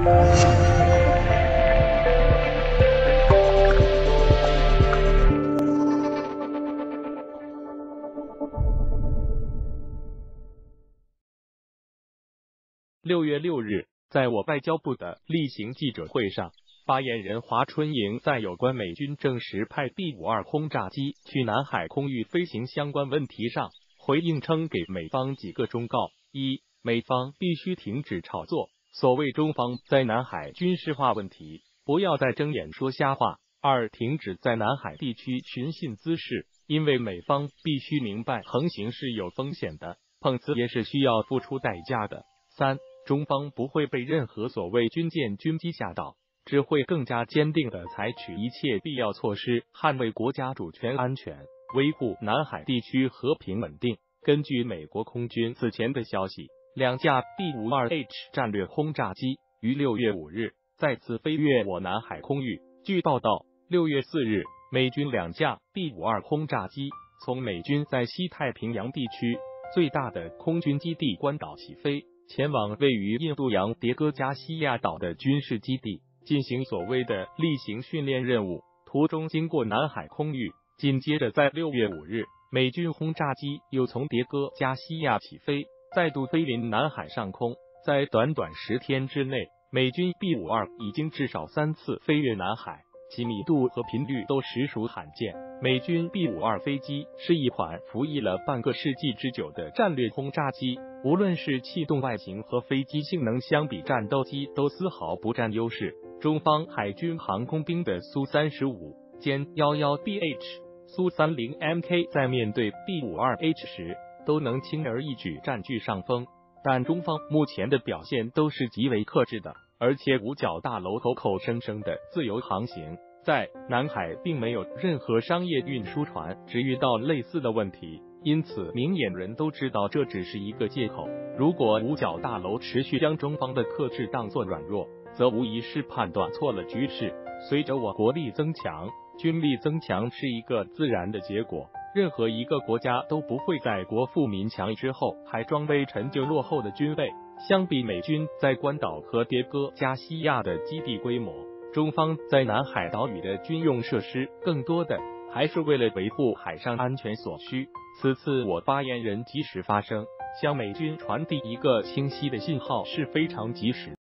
6月6日，在外交部的例行记者会上，发言人华春莹在有关美军证实派 B-52轰炸机去南海空域飞行相关问题上，回应称给美方几个忠告：一、美方必须停止炒作，所谓中方在南海军事化问题，不要再睁眼说瞎话；二、停止在南海地区寻衅滋事，因为美方必须明白横行是有风险的，碰瓷也是需要付出代价的；三、中方不会被任何所谓军舰军机吓倒，只会更加坚定地采取一切必要措施，捍卫国家主权安全，维护南海地区和平稳定。根据美国空军此前的消息，2架 B-52H 战略轰炸机于6月5日再次飞越我南海空域。据报道，6月4日，美军2架 B-52轰炸机从美军在西太平洋地区最大的空军基地关岛起飞，前往位于印度洋迭戈加西亚岛的军事基地，进行所谓的例行训练任务，途中经过南海空域。紧接着在6月5日，美军轰炸机又从迭戈加西亚起飞，再度飞临南海上空。在短短10天之内，美军 B-52已经至少3次飞越南海，其密度和频率都实属罕见。美军 B-52飞机是一款服役了半个世纪之久的战略轰炸机，无论是气动外形和飞机性能，相比战斗机都丝毫不占优势。中方海军航空兵的苏35歼11BH、苏30 MK 在面对 B-52H 时都能轻而易举占据上风，但中方目前的表现都是极为克制的，而且五角大楼口口声声的自由航行，在南海并没有任何商业运输船只遇到类似的问题，因此明眼人都知道这只是一个借口。如果五角大楼持续将中方的克制当作软弱，则无疑是判断错了局势。随着我国力增强，军力增强是一个自然的结果，任何一个国家都不会在国富民强之后还装备陈旧落后的军备。相比美军在关岛和迭戈加西亚的基地规模，中方在南海岛屿的军用设施更多的还是为了维护海上安全所需。此次我发言人及时发声，向美军传递一个清晰的信号是非常及时。